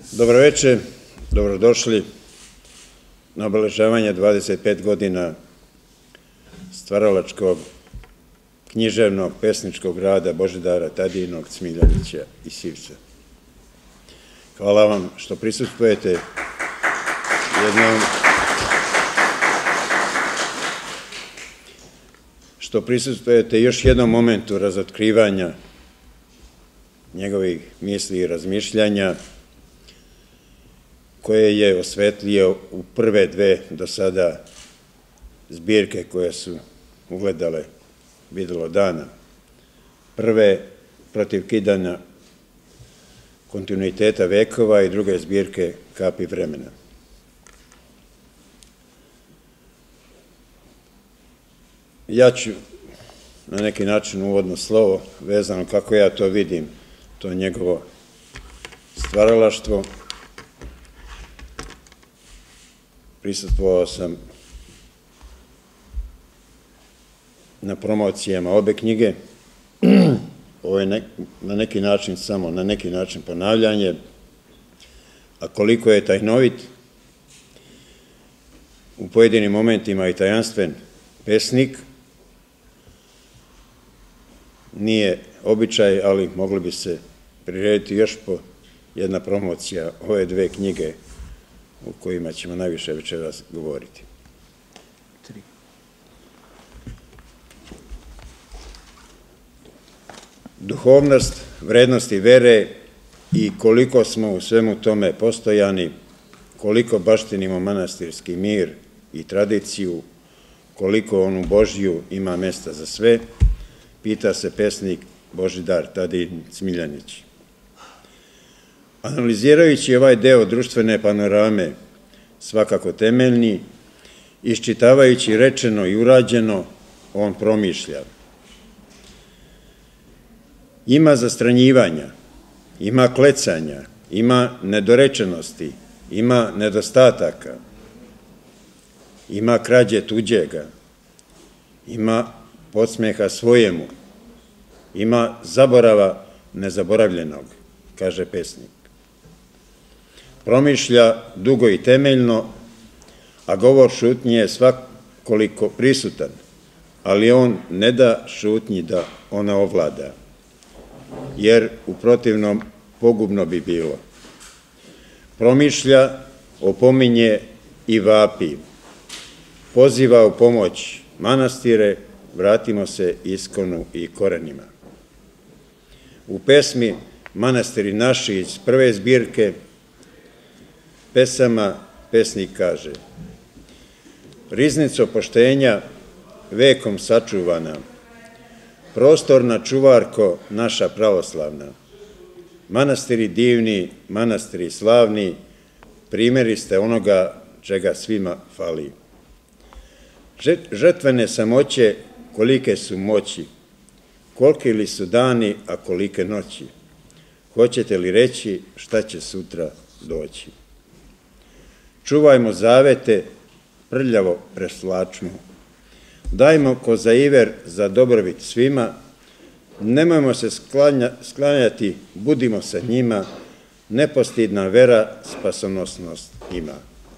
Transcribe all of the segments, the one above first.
Dobro večer, dobrodošli na obeležavanje 25 godina stvaralačkog, književnog, pesničkog rada Božidara Tadijinog, Cmiljanića i Sivca. Hvala vam što prisustvujete još jednom momentu razotkrivanja njegovih misli i razmišljanja koje je osvetlio u prve dve do sada zbirke koje su ugledale videlo dana. Prve protiv kidanja kontinuiteta vekova i druge zbirke Kapi vremena. Ja ću na neki način uvodno slovo vezano kako ja to vidim, to njegovo stvaralaštvo. Prisustvovao sam na promocijama obe knjige. Ovo je na neki način samo na neki način ponavljanje, a koliko je tajnovit, u pojedinim momentima i tajanstven pesnik, nije običaj, ali moglo bi se prirediti još po jedna promocija ove dve knjige o kojima ćemo najviše večeras govoriti. Duhovnost, vrednosti vere i koliko smo u svemu tome postojani, koliko baštinimo manastirski mir i tradiciju, koliko onu Božju ima mesta za sve, pita se pesnik Božidar Tadijin Cmiljanić. Analizirajući ovaj deo društvene panorame, svakako temeljni, iščitavajući rečeno i urađeno, on promišlja. Ima zastranjivanja, ima klecanja, ima nedorečenosti, ima nedostataka, ima krađe tuđega, ima podsmeha svojemu, ima zaborava nezaboravljenog, kaže pesnik. Promišlja dugo i temeljno, a govor šutnje je svakoliko prisutan, ali on ne da šutnji da ona ovlada, jer u protivnom pogubno bi bilo. Promišlja, opominje i vapi, poziva u pomoć manastire, vratimo se iskonu i korenima. U pesmi Manastiri naši iz prve zbirke pesama pesnik kaže: riznico poštenja vekom sačuvana, prostorna čuvarko naša pravoslavna, manastiri divni, manastiri slavni, primjeri ste onoga čega svima fali. Žetvene samoće kolike su moći, koliki li su dani, a kolike noći, hoćete li reći šta će sutra doći? Čuvajmo zavete, prljavo presvlačmo, dajmo ko za iver za dobrobit svima, nemojmo se sklanjati, budimo sa njima, nepostidna vera spasonosnost ima.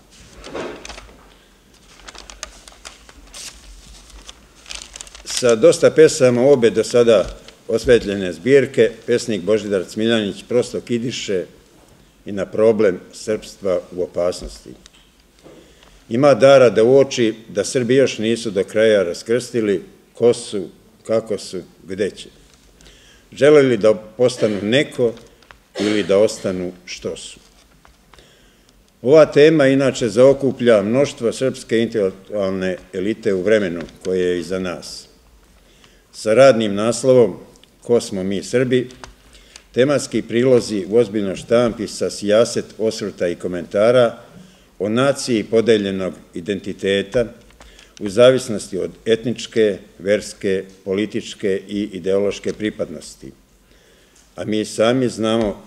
Sa dosta pesama obe do sada osvetljene zbirke, pesnik Božidar Cmiljanić prosto kidiše i na problem srpstva u opasnosti. Ima dara da uoči da Srbi još nisu do kraja raskrstili ko su, kako su, gde će. Žele li da postanu neko ili da ostanu što su. Ova tema inače zaokuplja mnoštvo srpske intelektualne elite u vremenu koje je iza nas. Sa radnim naslovom Ko smo mi Srbi, tematski prilozi u ozbiljnoj štampi sa sijaset osvrta i komentara o naciji podeljenog identiteta u zavisnosti od etničke, verske, političke i ideološke pripadnosti. A mi sami znamo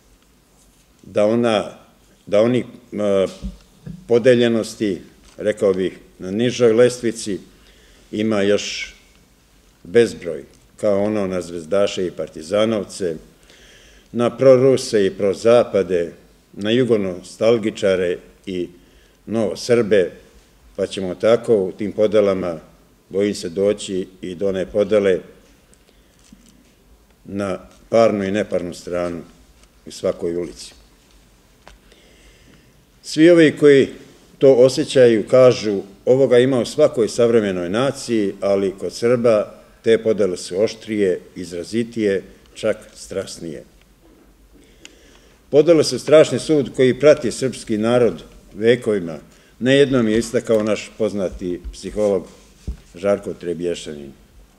da oni podeljenosti, rekao bih, na nižoj lestvici ima još bezbroj, kao ono na zvezdaše i partizanovce, na proruse i prozapade, na jugonostalgičare i novosrbe, pa ćemo tako u tim podelama, bojim se, doći i do one podele na parnu i neparnu stranu u svakoj ulici. Svi ovi koji to osjećaju kažu ovoga ima u svakoj savremenoj naciji, ali kod Srba te podele su oštrije, izrazitije, čak strasnije. Podele su strašni sud koji prati srpski narod vekovima. Nejednom je istakao naš poznati psiholog Žarko Trebješanin.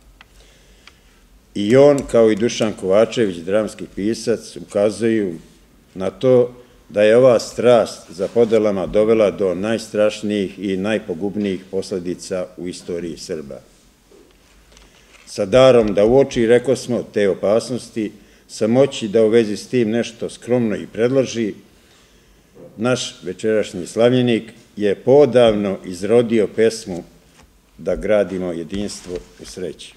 I on, kao i Dušan Kovačević, dramski pisac, ukazuju na to da je ova strast za podelama dovela do najstrašnijih i najpogubnijih posledica u istoriji Srba. Sa darom da uoči, rekao smo, te opasnosti, sa moći da u vezi s tim nešto skromno i predloži, naš večerašnji slavljenik je poodavno izrodio pesmu Da gradimo jedinstvo u sreći.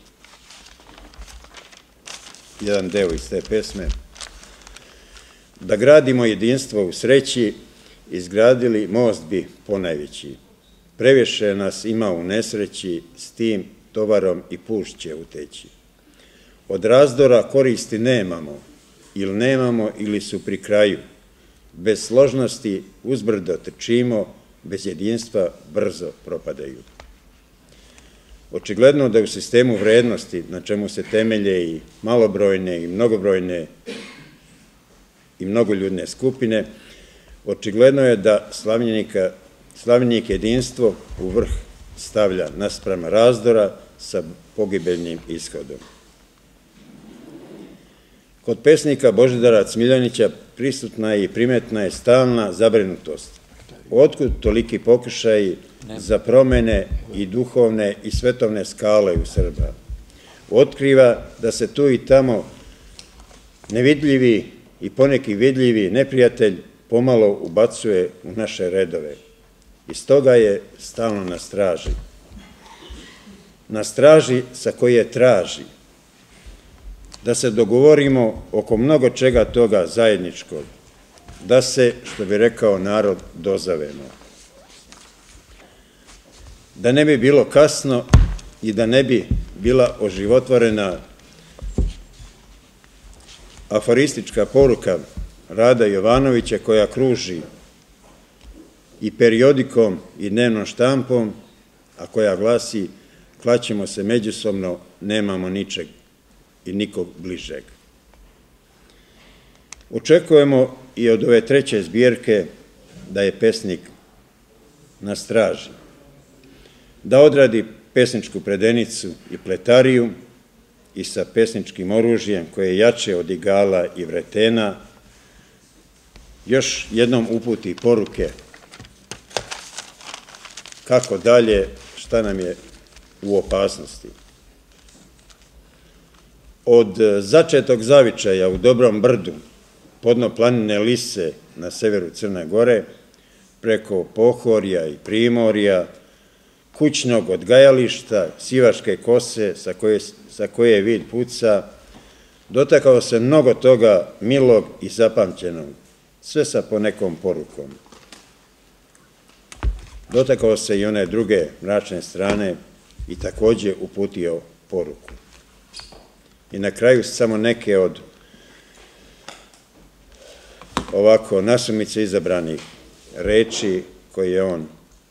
Jedan deo iz te pesme. Da gradimo jedinstvo u sreći, izgradili most bi ponajveći. Previše nas ima u nesreći, s tim tovarom i pušt će uteći. Od razdora koristi nemamo ili su pri kraju. Bez složnosti uzbrdo trčimo, bez jedinstva brzo propadaju. Očigledno da u sistemu vrednosti, na čemu se temelje i malobrojne i mnogobrojne i mnogoljudne skupine, očigledno je da slavljenik jedinstvo u vrh stavlja naspram razdora sa pogibeljnim ishodom. Kod pesnika Božidara Cmiljanića prisutna i primetna je stalna zabrinutost. Otkud toliki pokušaji za promene i duhovne i svetovne skale u Srba? Otkriva da se tu i tamo nevidljivi i poneki vidljivi neprijatelj pomalo ubacuje u naše redove. I stoga je stalno na straži. Na straži sa koje traži da se dogovorimo oko mnogo čega toga zajedničkog, da se, što bi rekao narod, dozovemo. Da ne bi bilo kasno i da ne bi bila oživotvorena aforistička poruka Rada Jovanovića koja kruži i periodikom i dnevnom štampom, a koja glasi klaćemo se međusobno, nemamo ničeg i nikog bližeg. Očekujemo i od ove treće zbirke da je pesnik na straži, da odradi pesničku predenicu i pletariju i sa pesničkim oružjem koje je jače od igala i vretena, još jednom uputi poruke kako dalje, šta nam je u opasnosti. Od začetog zavičaja u Dobrom brdu, podno planine Lise na severu Crne Gore, preko Pohorja i Primorja, kućnog odgajališta, Sivačke kose sa koje vid puca, dotakao se mnogo toga milog i zapamćenog, sve sa ponekom porukom. Dotakao se i one druge mračne strane i takođe uputio poruku. I na kraju samo neke od ovako nasumice izabranih reči koje je on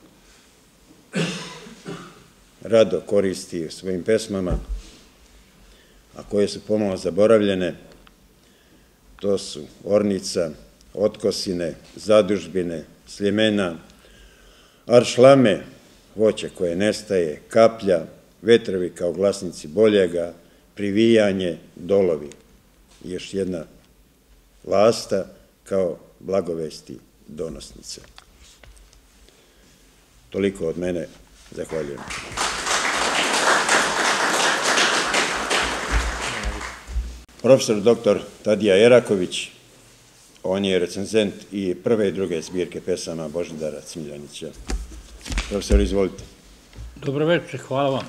rado koristi u svojim pesmama, a koje su pomalo zaboravljene. To su Ornica, Otkosine, Zadužbine, Sljemena, Aršlame, voće koje nestaje, Kaplja, Vetrovi kao glasnici boljega, Privijanje, Dolovi. I još jedna Lasta kao blagovesti donosnice. Toliko od mene. Zahvaljujem. Profesor dr. Tadija Eraković, on je recenzent i prve i druge zbirke pesama Božidara Cmiljanića. Profesor, izvolite. Dobro večer, hvala vam.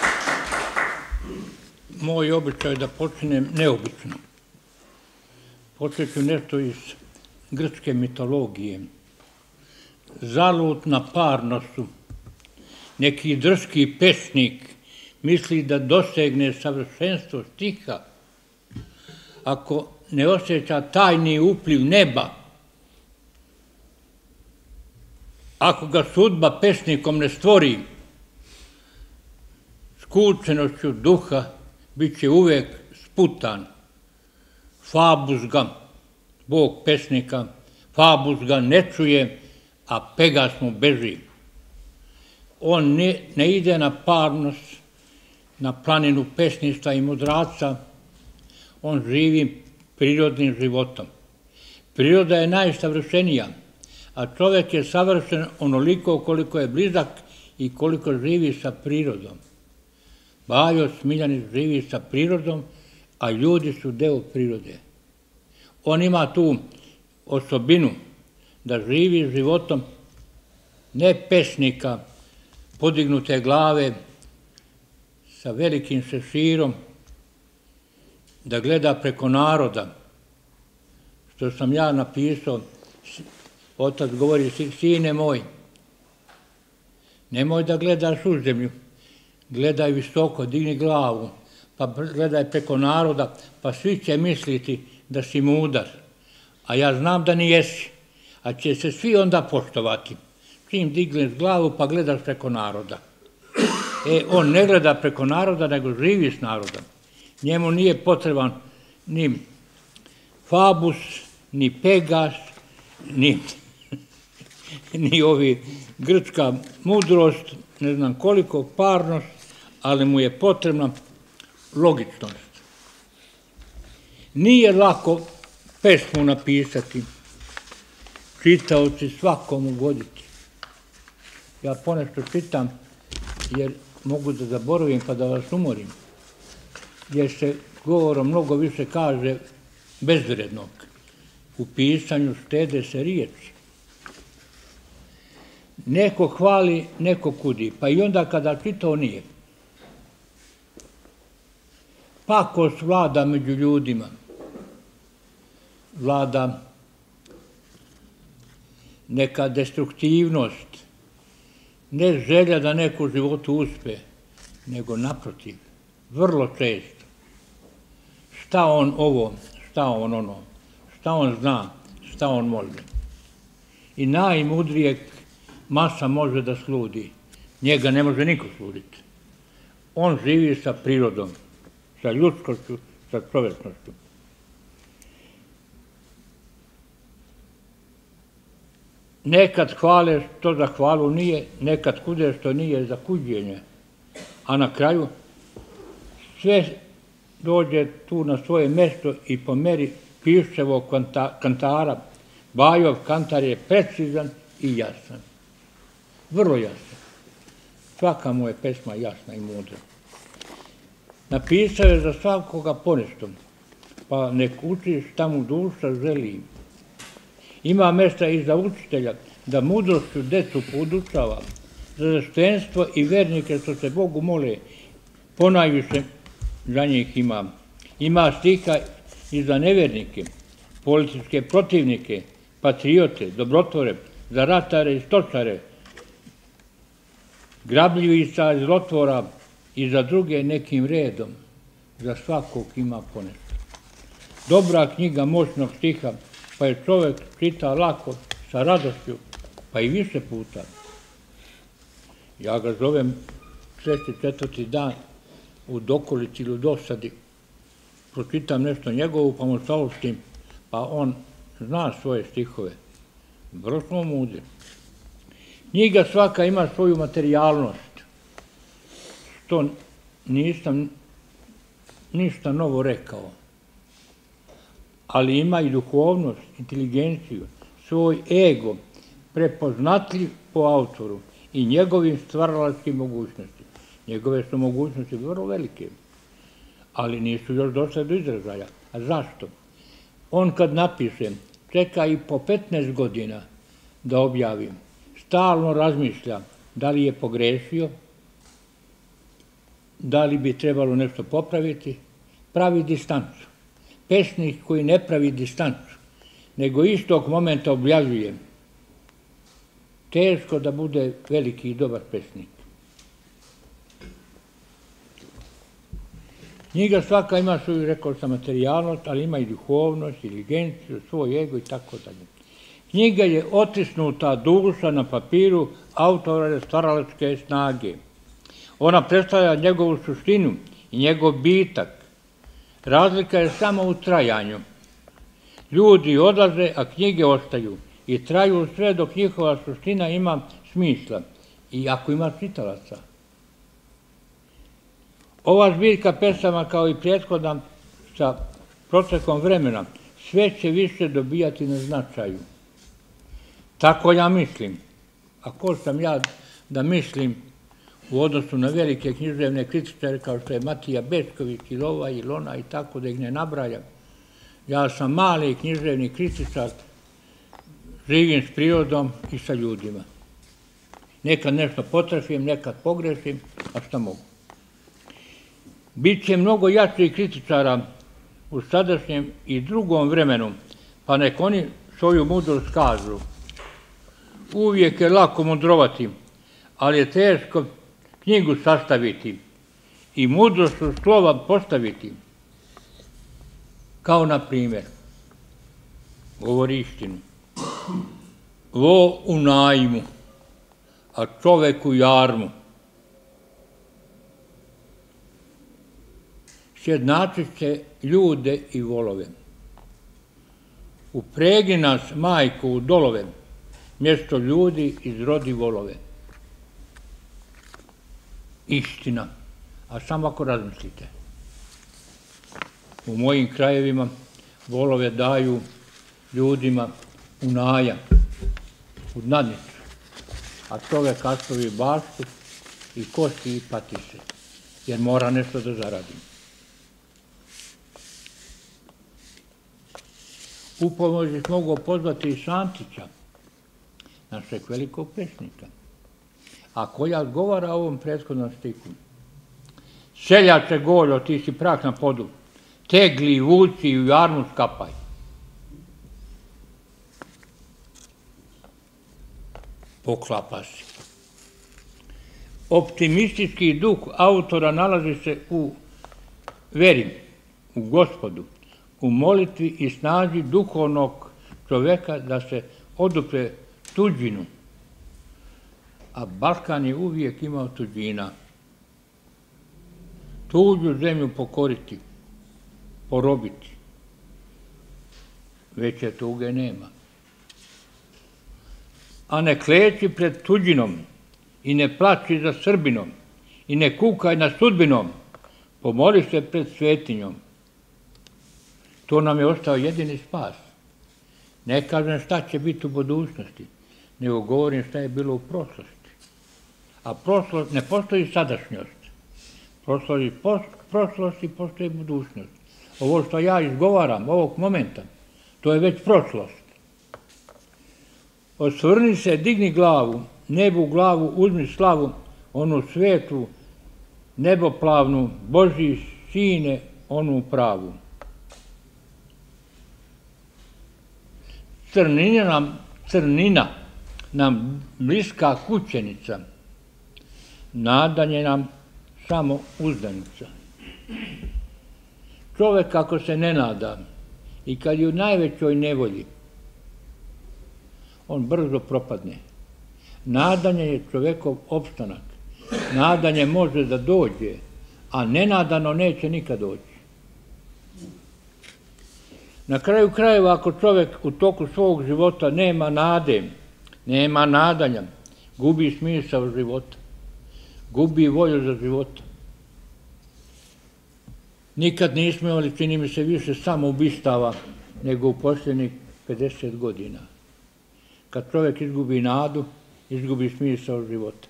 Moj običaj je da počinem neobično. Počet ću nešto iz grčke mitologije. Zalud na parnosu neki drski pesnik misli da dosegne savršenstvo stiha ako ne osjeća tajni upliv neba, ako ga sudba pesnikom ne stvori, skučenošću duha bit će uvek sputan. Fabus ga, Bog pesnika, Fabus ga ne čuje, a Pegas mu beži. On ne ide na parnos, na planinu pesništva i mudraca, on živi prirodnim životom. Priroda je najsavršenija, a čovjek je savršen onoliko koliko je blizak i koliko živi sa prirodom. Bajo Smiljanić živi sa prirodom, a ljudi su deo prirode. On ima tu osobinu da živi životom ne pesnika podignute glave sa velikim šeširom, da gleda preko naroda, što sam ja napisao. Otac govori, sine moj, nemoj da gledaš u zemlju, gledaj visoko, digni glavu, pa gledaj preko naroda, pa svi će misliti da si mudar, a ja znam da ni jesi, a će se svi onda poštovati. Čim digneš glavu pa gledaš preko naroda. On ne gleda preko naroda, nego živi s narodom. Njemu nije potreban ni Fabus, ni Pegas, ni ovi grčka mudrost, ne znam koliko, parnost, ali mu je potrebna logičnost. Nije lako pesmu napisati, čitaoci svakom ugoditi. Ja ponešto čitam jer mogu da zaboravim pa da vas umorim, jer se govorom mnogo više kaže bezvrednog. U pisanju štede se riječi. Neko hvali, neko kudi, pa i onda kada čitao nije. Pakost vlada među ljudima. Vlada neka destruktivnost, ne želja da neko u životu uspe, nego naprotiv, vrlo često. Šta on ovo, šta on ono, šta on zna, šta on može. I najmudrijeg masa može da sludi, njega ne može niko sluditi. On živi sa prirodom, sa ljudskošću, sa čovečnošću. Nekad hvale što za hvalu nije, nekad kude što nije za kuđenje. A na kraju sve dođe tu na svoje mesto i po meri Piščevog kantara, Bajov kantar je precizan i jasan. Vrlo jasan. Svaka mu je pesma jasna i mudra. Napisao je za svakoga ponešto, pa nek uči šta mu duša želi. Ima mesta i za učitelja da mudrošću decu podučava, za sveštenstvo i vernike što se Bogu mole, ponajviše za njih ima. Ima stiha i za nevernike, političke protivnike, patriote, dobrotvore, za ratare i stočare, grabljivica i zlotvora i za druge nekim redom. Za svakog ima ponešto. Dobra knjiga moćnog stiha, pa je čovjek čita lako, sa radošću, pa i više puta. Ja ga zovem 4. dan u dokolici ili u dosadi, pročitam nešto njegovu, pa mu saopštim, pa on zna svoje stihove. Vrlo smo mudri. Knjiga svaka ima svoju materijalnost, što nisam ništa novo rekao. Ali ima i duhovnost, inteligenciju, svoj ego, prepoznatljiv po autoru i njegovim stvaralačkim mogućnostima. Njegove su mogućnosti vrlo velike, ali nisu još došle do izražaja. A zašto? On kad napiše, čeka i po 15 godina da objavi, stalno razmišlja da li je pogrešio, da li bi trebalo nešto popraviti, pravi distancu. pesnik koji ne pravi distancu, nego istog momenta objavljuje. Teško da bude veliki i dobar pesnik. Knjiga svaka ima svoju, rekao sam, materijalnost, ali ima i duhovnost, inteligenciju, svoj ego i tako dalje. Knjiga je otisnuta duša na papiru autora stvaralačke snage. Ona predstavlja njegovu suštinu i njegov bitak. Razlika je samo u trajanju. Ljudi odlaze, a knjige ostaju i traju sve dok njihova suština ima smisla i ako ima čitalaca. Ova zbirka pesama, kao i prethodna, sa protekom vremena, sve će više dobijati na značaju. Tako ja mislim. A ko sam ja da mislim u odnosu na velike književne kritičare kao što je Matija Bećković ili ova ili ona i tako da ih ne nabrajam. Ja sam mali književni kritičar, živim s prirodom i sa ljudima. Nekad nešto potrefim, nekad pogrešim, a šta mogu. Biće mnogo jačih kritičara u sadašnjem i drugom vremenu, pa nek oni svoju mudrost kažu. Uvijek je lako mudrovati, ali je teško knjigu sastaviti i mudrost u slova postaviti. Kao na primjer, govori istinu. Vo u najmu, a čovek u jarmu. Sjednačit će ljude i volove. Upregi nas, majko, u dolove, mjesto ljudi izrodi volove. Istina, a samo ako razmislite. U mojim krajevima volove daju ljudima u najam, u nadnicu, a čovek kastovi baštu i kosti i pati se, jer mora nešto da zaradi. U pomoć mogu pozvati i Šantića, našeg velikog pesnika, a koja odgovara ovom prethodnom stiku. Seljače goljo, ti si prah na podu, tegli, vuci i u jarmu skapaj. Poklapa se. Optimistički duh autora nalazi se u veri, u Gospodu, u molitvi i snazi duhovnog čoveka da se odupre tuđinu. A Balkan je uvijek imao tuđina. Tuđu zemlju pokoriti, porobiti. Veće tuge nema. A ne kleči pred tuđinom i ne plači za Srbinom i ne kukaj na sudbinom, pomoli se pred svetinjom. To nam je ostao jedini spas. Ne kažem šta će biti u budućnosti, nego govorim šta je bilo u prošlosti. A prošlost ne postoji sadašnjost. Prošlosti postoji budućnost. Ovo što ja izgovaram ovog momenta, to je već prošlost. Osvrni se, digni glavu, nebu u glavu, uzmi slavu, onu svetu, neboplavnu, Božji sine, onu pravu. Crnina nam bliska kućenica, nadanje nam samo uzdanica. Čovek ako se ne nada i kad je u najvećoj nevolji, on brzo propadne. Nadanje je čovekov opstanak. Nadanje može da dođe, a nenadano neće nikad doći. Na kraju krajeva, ako čovek u toku svog života nema nade, nema nadanja, gubi smisao života, gubi volju za života. Nikad nismo imali, čini mi se, više samoubistava nego u posljednjih 50 godina. Kad čovjek izgubi nadu, izgubi smisao života.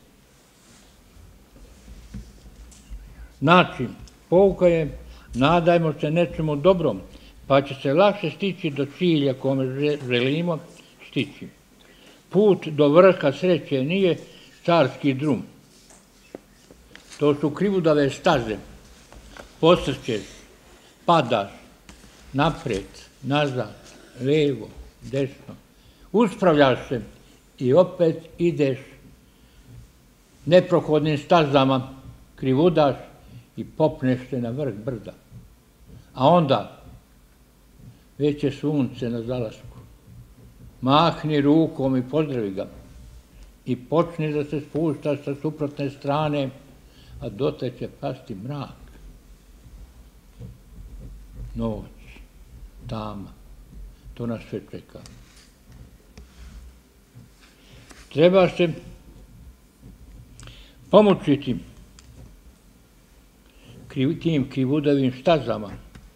Znači, pouka je, nadajmo se nečemu dobrom, pa će se lakše stići do cilja kome želimo stići. Put do vrha sreće nije carski drum. To su krivudave staze, posrćeš, padaš, naprijed, nazad, lijevo, desno. Uspravljaš se i opet ideš neprohodnim stazama, krivudaš i popneš se na vrh brda. A onda već je sunce na zalasku. Mahni rukom i pozdravi ga i počni da se spuštaš sa suprotne strane, a dotle će pasti mrak. Noć, tama, to nas sve čeka. Treba se pomučiti tim krivudavim stazama,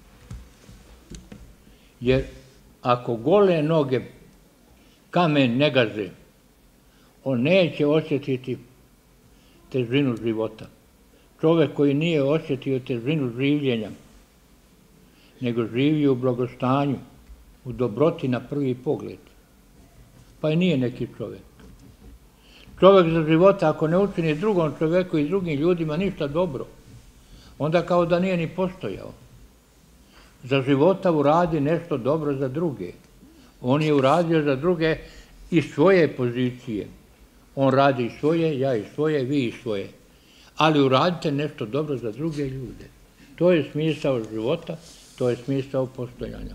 jer ako gole noge kamen ne gaze, on neće osjetiti težinu života. Čovjek koji nije osjetio težinu življenja, nego živi u blagostanju, u dobroti na prvi pogled, pa i nije neki čovjek. Čovjek za života, ako ne učini drugom čovjeku i drugim ljudima ništa dobro, onda kao da nije ni postojao. Za života uradi nešto dobro za druge. On je uradio za druge iz svoje pozicije. On radi i svoje, ja i svoje, vi i svoje. Ali uradite nešto dobro za druge ljude. To je smisao života, to je smisao postojanja.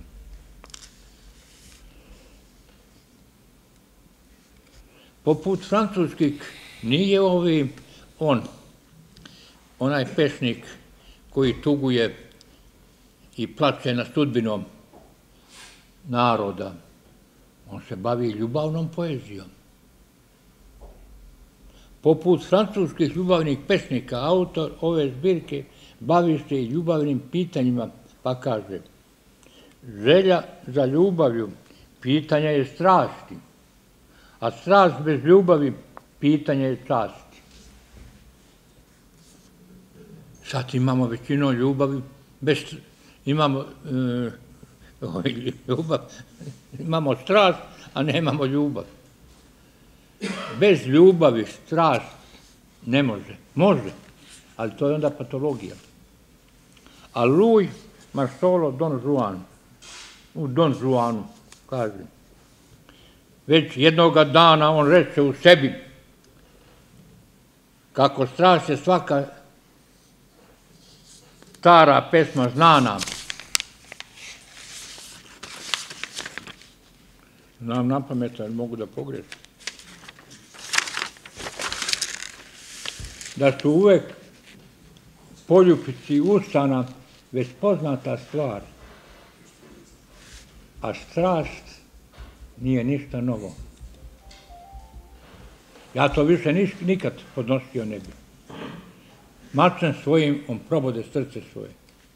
Poput francuskih nije onaj pesnik koji tuguje i plače nad sudbinom naroda. On se bavi ljubavnom poezijom. Poput francuskih ljubavnih pesnika, autor ove zbirke bavi se i ljubavnim pitanjima, pa kaže: želja za ljubavlju pitanja je strasti, a strast bez ljubavi pitanje je časti. Sad imamo većinu ljubavi, imamo strast, a nemamo ljubav. Bez ljubavi strast ne može. Može, ali to je onda patologija. A Louis Marceau Don Juan, u Don Juanu kaže: već jednoga dana on reče u sebi kako strast je svaka stara pesma znana. Znam napamet, ali mogu da pogrešim. Da su uvek poljubici ustana već poznata stvar, a strast nije ništa novo. Ja to više nikad podnosio ne bi. Mačem svojim on probode srce svoje.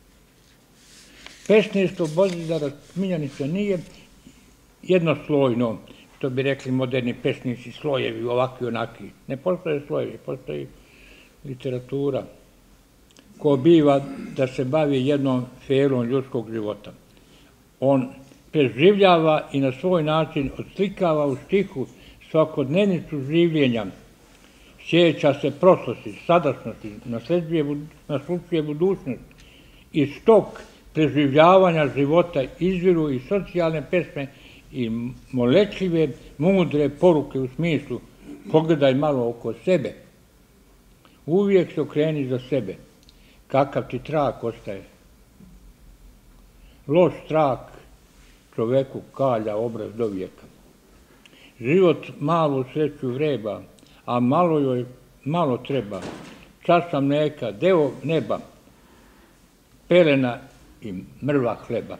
Pesništvo Božidara Smiljanića nije jednoslojno, što bi rekli moderni pesnici, slojevi, ovakvi, onakvi. Ne postoje slojevi, postoji literatura ko biva da se bavi jednom sferom ljudskog života. On preživljava i na svoj način odslikava u stihu svakodnevnicu življenja, sjeća se prošlosti, sadašnjosti, naslučuje budućnost. Iz tog preživljavanja života izviru i socijalne pesme i moletljive, mudre poruke u smislu: pogledaj malo oko sebe, uvijek se okreni za sebe, kakav ti trag ostaje. Loš trag čoveku kalja obraz do vijeka. Život malu sreću vreba, a malo treba. Čaša mlijeka, deo neba, pelena i mrva hleba.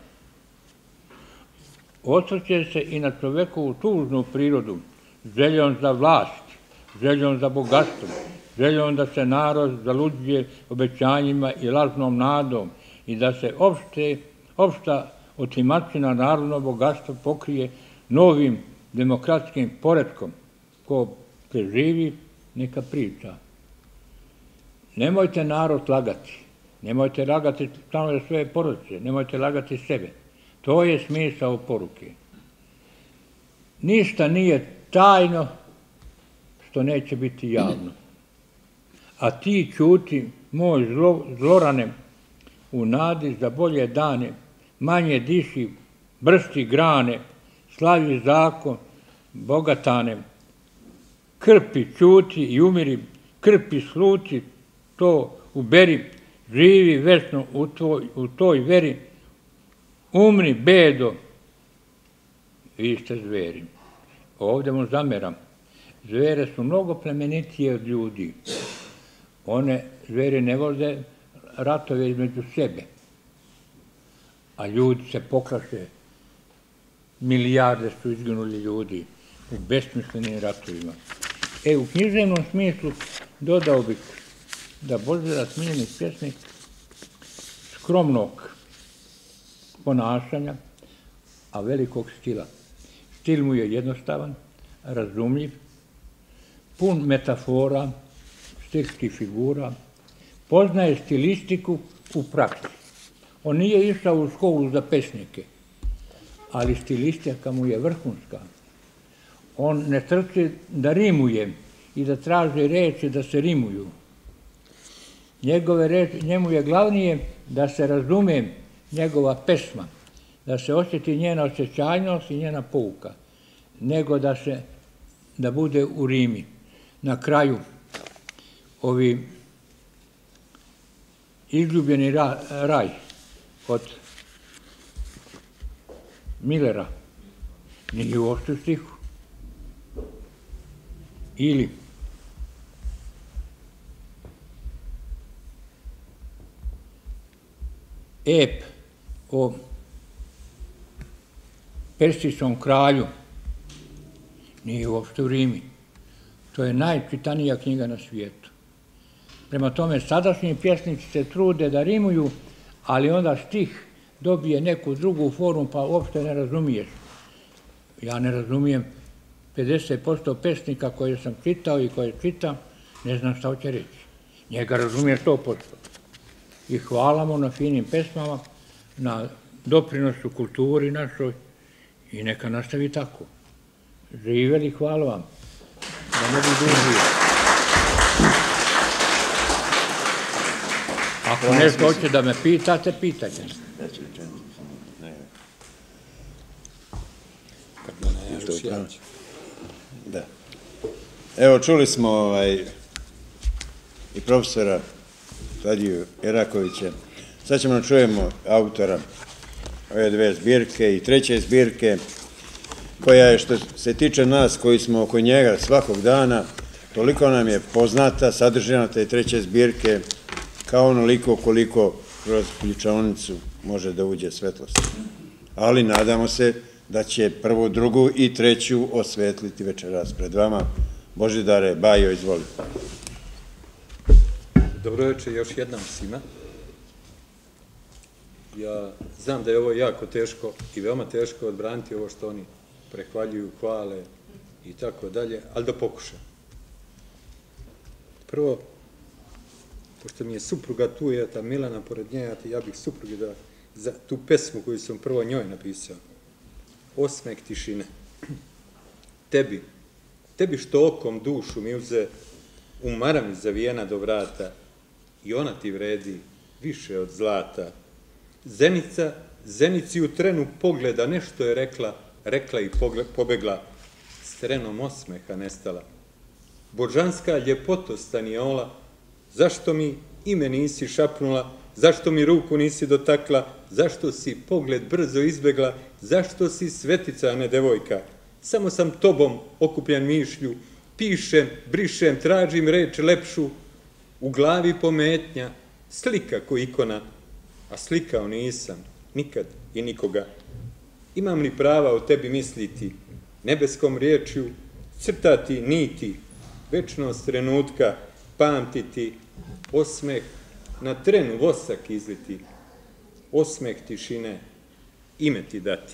Osvrće se i na čovekovu tužnu prirodu, željom za vlast, željom za bogatstvo, željom da se narod zaluđuje obećanjima i lažnom nadom i da se opšta otimačina narodno bogatstvo pokrije novim demokratskim poretkom. Ko preživi, neka priča. Nemojte narod lagati, nemojte lagati članove svoje porodice, nemojte lagati sebe. To je smisao poruke. Ništa nije tajno što neće biti javno. A ti ćuti, moj zlorane, u nadi za bolje dane, manje diši, brsti grane, slavi zakon, bogatanem, krpi, čuti i umiri, krpi, sluti, to uberi, živi večno u toj veri, umri, bedo, vi ste zveri. Ovdje mu zameram. Zvere su mnogo plemenitije od ljudi. One zvere ne vode ratove između sebe, a ljudi se pokraše. Milijarde su izginuli ljudi u besmislenim ratovima. U književnom smislu dodao bih da Božidar Smiljanić pjesnik skromnog ponašanja, a velikog stila. Stil mu je jednostavan, razumljiv, pun metafora, stilskih figura, poznaje stilistiku u praksi. On nije išao u školu za pesnike, ali stilistika mu je vrhunska. On ne trči da rimuje i da traži reči da se rimuju. Njegove reči, njemu je glavnije da se razume njegova pesma, da se osjeti njena osjećajnost i njena pouka, nego da bude u rimi. Na kraju, ovi izljubljeni raj od Millera nije uopšte u stihu. Ili ep o persijskom kralju nije uopšte u rimi. To je najčitanija knjiga na svijetu. Prema tome, sadašnji pjesnici se trude da rimuju, ali onda stih dobije neku drugu formu, pa uopšte ne razumiješ. Ja ne razumijem 50% pesnika koje sam čitao i koje čitam, ne znam šta hoće reći. Njega razumije 100%. I hvala mu na finim pesmama, na doprinosu kulturi našoj i neka nastavi tako. Živjeli, hvala vam. Da ne bi dužio. Ako nešto hoće da me pitate, pitajte. Da. Evo, čuli smo i profesora Tadiju Erakovića. Sad ćemo da čujemo autora ove dve zbirke i treće zbirke, koja je, što se tiče nas koji smo oko njega svakog dana, toliko nam je poznata sadržina te treće zbirke, kao onoliko koliko kroz ključaonicu može da uđe svetlost. Ali nadamo se da će prvu, drugu i treću osvetliti večeras pred vama. Božidare, Bajo, izvoli. Dobro večer još jednom svima. Ja znam da je ovo jako teško i veoma teško odbraniti ovo što oni prehvaljuju, hvale i tako dalje, ali da pokušam. Prvo, pošto mi je supruga tu, ta Milana pored nje, ja bih suprugi da za tu pesmu koju sam prvo njoj napisao, Osmeh tišine. Tebi što okom dušu mi uze, u marami zavijena do vrata, i ona ti vredi više od zlata. Zenica, zenici u trenu pogleda, nešto je rekla i pobegla, s trenom osmeha nestala. Božanska ljepoto staniola, zašto mi ime nisi šapnula, zašto mi ruku nisi dotakla, zašto si pogled brzo izbegla, zašto si svetica, a ne devojka? Samo sam tobom okupljen mišlju, pišem, brišem, tražim reč lepšu, u glavi pometnja, slika ko ikona, a slikao nisam, nikad i nikoga. Imam li prava o tebi misliti, nebeskom riječju, crtati niti, večnost trenutka, pamtiti, osmeh na trenu vosak izliti, osmeh tišine, ime ti dati.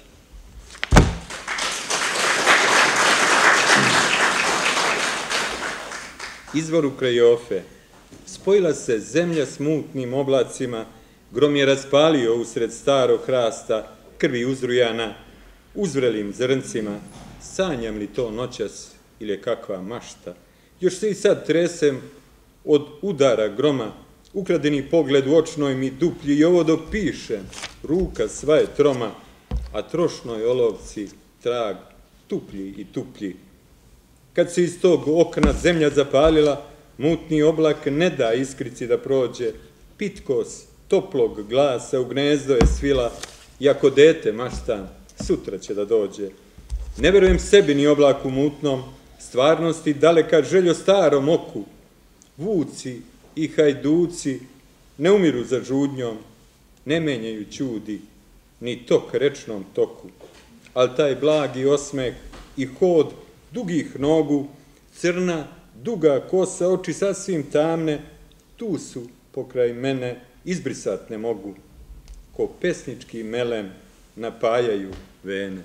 Izvoru kraj Jofe, spojila se zemlja s mutnim oblacima, grom je raspalio usred starog hrasta, krvi uzrujana, uzvrelim zrncima, sanjam li to noćas ili je kakva mašta, još se i sad tresem od udara groma, ukradeni pogled u očnoj mi duplji i ovo dok pišem, ruka sva je troma, a trošnoj olovci trag tuplji i tuplji. Kad se iz tog okna zemlja zapalila, mutni oblak ne da iskrici da prođe, pitkos toplog glasa u gnezdo je svila, i ako dete maštam, sutra će da dođe. Ne verujem sebi ni oblaku mutnom, stvarnosti daleka željo starom oku. Vuci i hajduci ne umiru za žudnjom, ne menjaju ćudi, ni tok rečnom toku. Al taj blagi osmeh i hod dugih nogu, crna, duga kosa, oči sasvim tamne, tu su pokraj mene, izbrisat ne mogu, ko pesnički melem napajaju vene.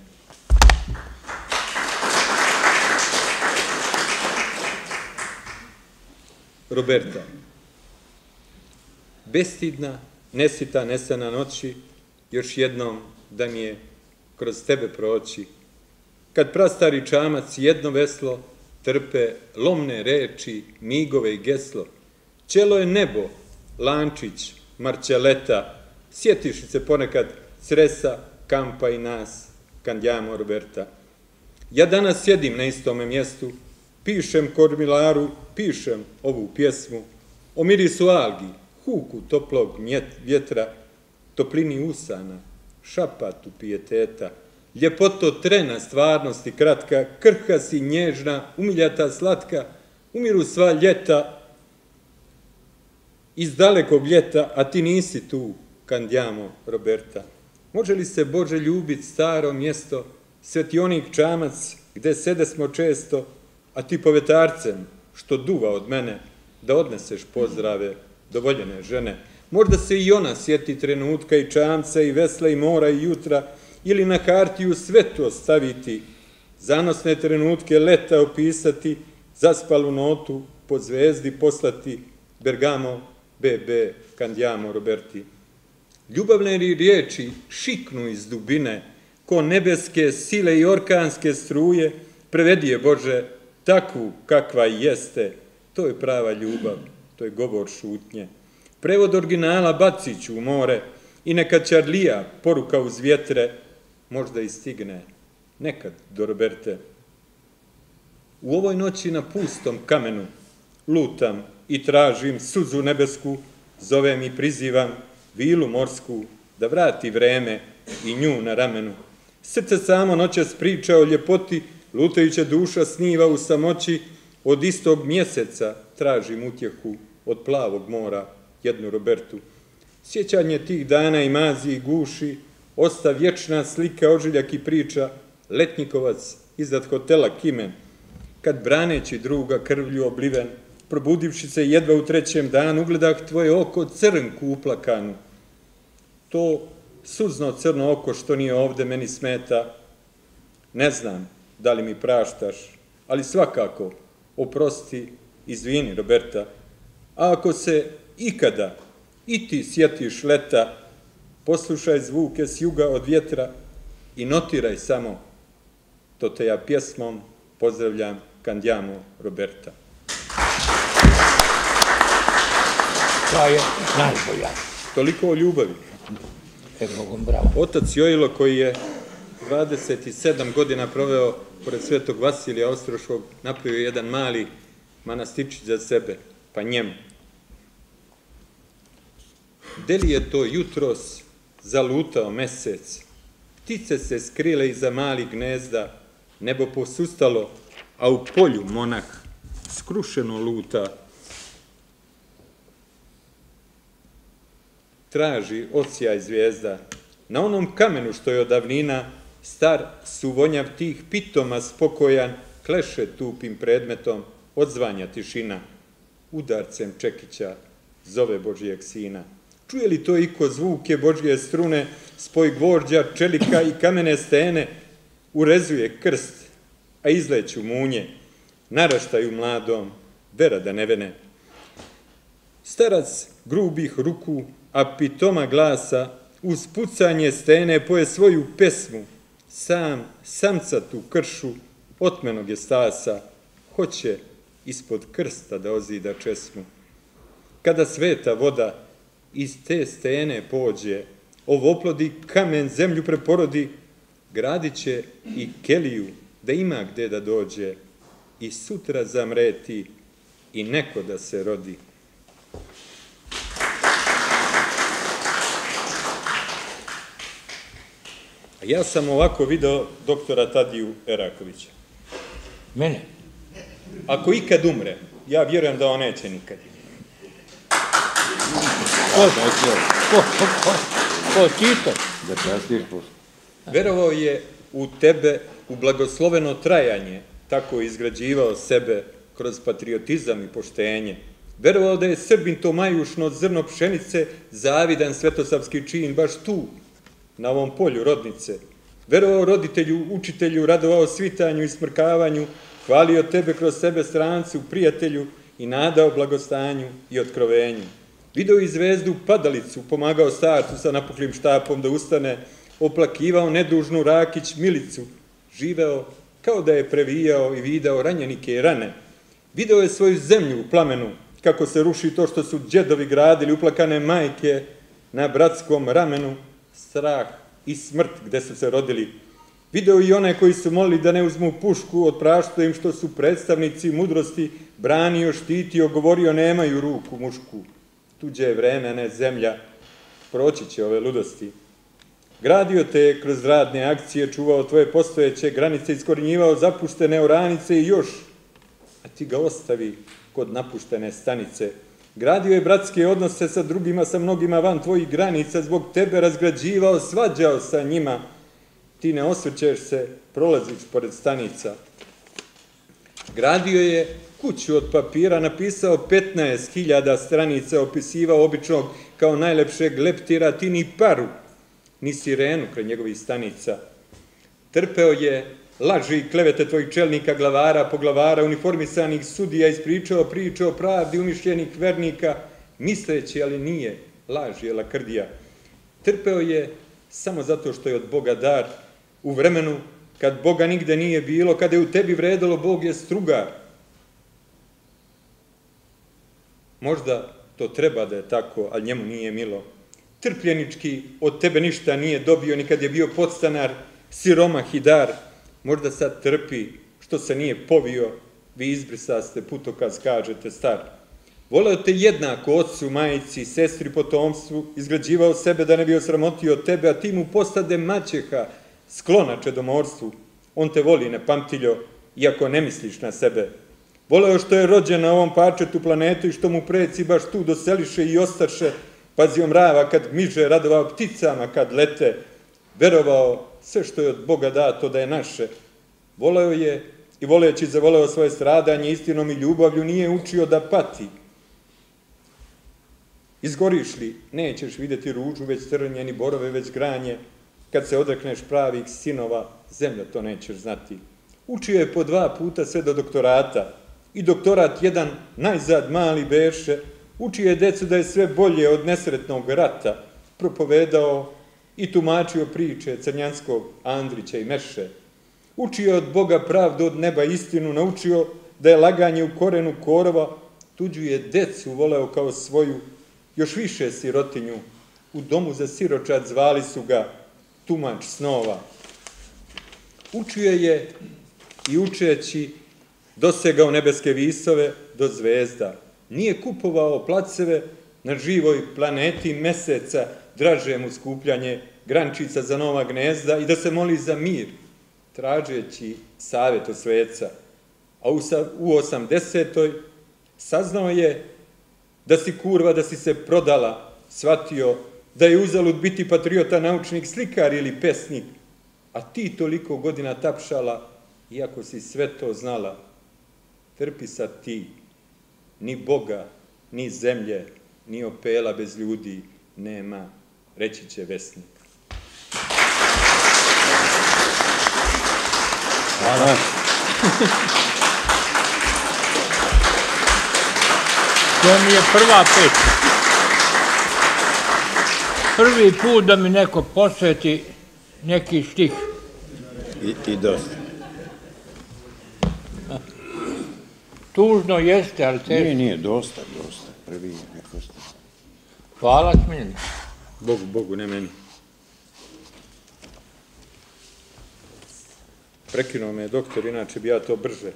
Roberta. Bestidna, nesita, nesana noći, još jednom da mi je kroz tebe proći. Kad prastari čamac jedno veslo, trpe lomne reči, migove i geslo. Ćelo je nebo, lančić, marčeleta, sjetiš se ponekad Cresa, Kampa i nas, Candiamo Roberta. Ja danas sjedim na istome mjestu, pišem Kormilaru, pišem ovu pjesmu, o mirisu algi, huku toplog vjetra, toplini usana, šapatu pijeteta, ljepoto trena stvarnosti kratka, krhka si nježna, umiljata slatka, umiru sva ljeta iz dalekog ljeta, a ti nisi tu, Candiamo Roberta. Može li se, Bože, ljubit staro mjesto, svetionik čamac, gde sede smo često, a ti povetarcem, što duva od mene, da odneseš pozdrave do voljene žene. Možda se i ona sjeti trenutka i čamca i vesla i mora i jutra, ili na hartiju sve to staviti, zanosne trenutke leta opisati, zaspalu notu po zvezdi poslati, Bergamo, BB, Candiamo Roberti. Ljubavne riječi šiknu iz dubine, ko nebeske sile i orkanske struje, prevedi je, Bože, takvu kakva jeste, to je prava ljubav, to je govor šutnje. Prevod originala bacit ću u more i neka Čarlija, poruka uz vjetre, možda i stigne nekad do Roberte. U ovoj noći na pustom kamenu lutam i tražim suzu nebesku, zovem i prizivam vilu morsku da vrati vreme i nju na ramenu. Srce samo noćas priča o ljepoti, lutajuća duša sniva u samoći, od istog mjeseca tražim utjehu, od plavog mora jednu Robertu. Sjećanje tih dana i mazi i guši, osta vječna slika, ožiljak i priča, letnjikovac iznad hotela Kimen, kad braneći druga krvlju obliven, probudivši se jedva u trećem danu, ugledah tvoje oko crnku uplakanu. To suzno crno oko što nije ovde meni smeta, ne znam da li mi praštaš, ali svakako oprosti, izvini, Roberta. A ako se ikada i ti sjetiš leta, poslušaj zvuke s juga od vjetra i notiraj samo, to te ja pjesmom pozdravljam, Candiamo Roberta. To je najbolja. Toliko o ljubavi. Bravo. Otac Jojilo, koji je 27 godina proveo pored Svetog Vasilija Ostroškog, napravio jedan mali manastirčić za sebe, pa njemu. Deli je to jutros zalutao mesec, ptice se skrile iza malih gnezda, nebo posustalo, a u polju monah skrušeno luta. Traži odsjaj zvijezda. Na onom kamenu što je od davnina, star suvonjav tih pitoma spokojan, kleše tupim predmetom, odzvanja tišina. Udarcem čekića zove Božijeg sina. Čuje li to iko zvuke Božje strune, spoj gvožđa, čelika i kamene stene, urezuje krst, a izleću munje, naraštaju mladom, vera da ne vene. Starac grubih ruku, a pitoma glasa, uz pucanje stene poje svoju pesmu, sam samcatu kršu otmenog je stasa, hoće ispod krsta da ozida česmu. kada sveta voda iz te stene pođe, ovoplodi kamen, zemlju preporodi, gradit će i keliju da ima gde da dođe i sutra zamreti i neko da se rodi. Ja sam ovako video doktora Tadiju Erakovića. Mene? Ako ikad umre, ja vjerujem da on neće nikad. Ko Tito? Verovao je u tebe, u blagosloveno trajanje, tako izgrađivao sebe kroz patriotizam i poštenje. Verovao da je Srbin to majušno zrno pšenice, zavidan svetosavski čin baš tu, na ovom polju rodnice. Verovao roditelju, učitelju, radovao svitanju i smrkavanju, hvalio tebe kroz sebe strancu, prijatelju i nadao blagostanju i otkrovenju. Video i zvezdu padalicu, pomagao starcu sa napuklim štapom da ustane, oplakivao nedužnu Rakić Milicu, živeo kao da je previjao i vidao ranjenike i rane. Video je svoju zemlju u plamenu, kako se ruši to što su džedovi gradili, uplakane majke na bratskom ramenu, strah i smrt gde su se rodili. Video i one koji su molili da ne uzmu pušku, otpraštao im što su predstavnici mudrosti, branio, štitio, govorio nemaju ruku mušku. Tuđe je vreme, ne zemlja, proći će ove ludosti. Gradio te kroz radne akcije, čuvao tvoje postojeće granice, iskorjenjivao zapuštene oranice i još, a ti ga ostavi kod napuštene stanice. Gradio je bratske odnose sa drugima, sa mnogima van tvojih granica, zbog tebe razgrađivao, svađao sa njima. Ti ne osvrćeš se, prolaziš pored stanica. Gradio je kuću od papira, napisao 15.000 stranica, opisivao običnog kao najlepšeg leptira, ti ni paru, ni sirenu kraj njegovih stanica. Trpeo je laži i klevete tvojih čelnika, glavara, poglavara, uniformisanih sudija, ispričao priče o pravdi umišljenih vernika, misleći, ali nije, laž je lakrdija. Trpeo je samo zato što je od Boga dar, u vremenu kad Boga nigde nije bilo, kada je u tebi vredalo Bog je strugar. Možda to treba da je tako, ali njemu nije milo. Trpljenički od tebe ništa nije dobio, ni kad je bio podstanar, siromah i dar. Možda sad trpi što se nije povio, vi izbrisaste putokaz, kažete star. Voleo te jednako ocu, majici, sestri, potomstvu, izgrađivao sebe da ne bi osramotio tebe, a ti mu postade maćeha, sklona čedomorstvu. On te voli nepamtiljo, iako ne misliš na sebe. Voleo što je rođen na ovom parčetu planetu i što mu preci baš tu doseliše i ostaše, pazio mrava kad miže, radovao pticama kad lete, verovao sve što je od Boga dato da je naše. Voleo je i voleći zavoleo svoje stradanje, istinom i ljubavlju, nije učio da pati. Izgoriš li, nećeš videti ružu, već trnje, ni borove, već granje. Kad se odrekneš pravih sinova, zemlja to nećeš znati. Učio je po 2 puta sve do doktorata. I doktorat jedan najzad mali beše. Učio je decu da je sve bolje od nesretnog rata. Propovedao i tumačio priče Crnjanskog, Andrića i Meše. Učio je od Boga pravdu, od neba istinu. Naučio da je laganje u korenu korova. Tuđu je decu voleo kao svoju, još više sirotinju. U domu za siročad zvali su ga tumač snova. Učio je i učeći dosegao nebeske visove do zvezda. Nije kupovao placeve na živoj planeti meseca, draže mu skupljanje grančica za nova gnezda i da se moli za mir, tražeći savjet od sveca. A u 80. saznao je da si kurva, da si se prodala, shvatio da je uzalud biti patriota, naučnik, slikar ili pesnik, a ti toliko godina tapšala, iako si sve to znala. Trpi sad ti, ni Boga, ni zemlje, ni opela bez ljudi nema, reći će Vesnik. Hvala. To mi je prva pesma. Prvi put da mi neko posveti neki stih. I dosta. Tužno jeste, ali teško. Nije, dosta. prvi neko ste. Hvala Smiljanić. Bogu, ne meni. Prekinuo me je doktor, inače bi ja to brže.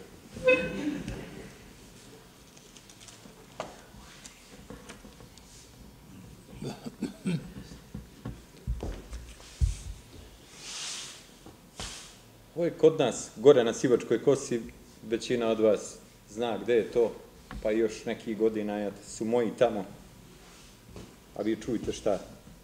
Ovo je kod nas, gore na Sivačkoj kosi, većina od vas zna gde je to, pa još nekih godina su moji tamo, a vi čujte šta.